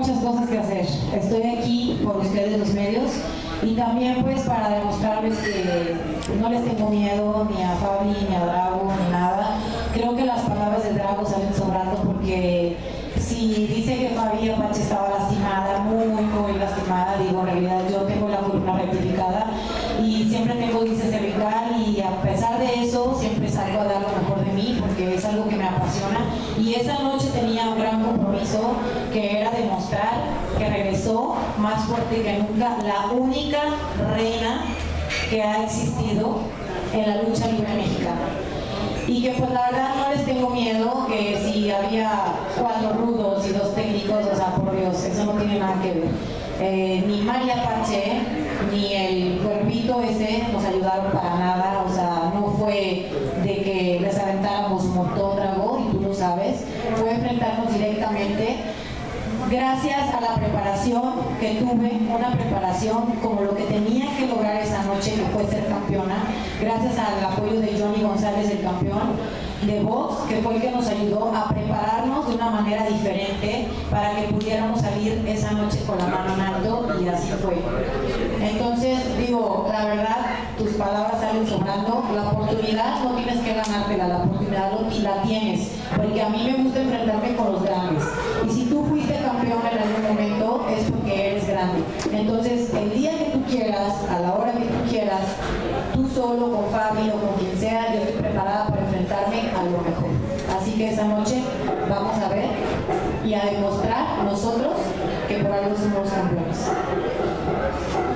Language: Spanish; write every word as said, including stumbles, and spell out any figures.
muchas cosas que hacer. Estoy aquí por ustedes, los medios, y también pues para demostrarles que no les tengo miedo ni a Fabi, ni a Drago, ni nada. Creo que las palabras de Drago salen sobrando, porque si dice que Fabi Apache estaba lastimada, muy, muy lastimada, digo, en realidad yo tengo la columna rectificada y siempre tengo dice cervical, y a pesar de eso siempre salgo a dar lo mejor de mí porque es algo que me apasiona. Y esa noche tenía un gran compromiso, que era demostrar que regresó más fuerte que nunca, la única reina que ha existido en la lucha libre mexicana. Y que pues la verdad no les tengo miedo, que si había cuatro rudos y dos técnicos, o sea, por Dios, eso no tiene nada que ver. Eh, ni María Apache ni el cuerpito ese nos ayudaron para nada, o sea, no fue de que les aventáramos un montón, Drago, y tú lo sabes, fue enfrentarnos directamente. Gracias a la preparación que tuve, una preparación como lo que tenía que lograr esa noche, que fue ser campeona, gracias al apoyo de Johnny González, el campeón de box, que fue el que nos ayudó a prepararnos de una manera diferente para que pudiéramos salir esa noche con la mano en alto, y así fue. Entonces, digo, la verdad, tus palabras salen sobrando. La oportunidad no tienes que ganártela, la oportunidad la tienes, porque a mí me gusta enfrentarme con los grandes. Y si tú fuiste campeón en algún momento, es porque eres grande. Entonces, el día que tú quieras, a la hora que tú quieras, tú solo, con Fabi o con quien sea, yo estoy preparada para enfrentarme a lo mejor. Así que esa noche vamos a ver y a demostrar nosotros que por algo somos campeones.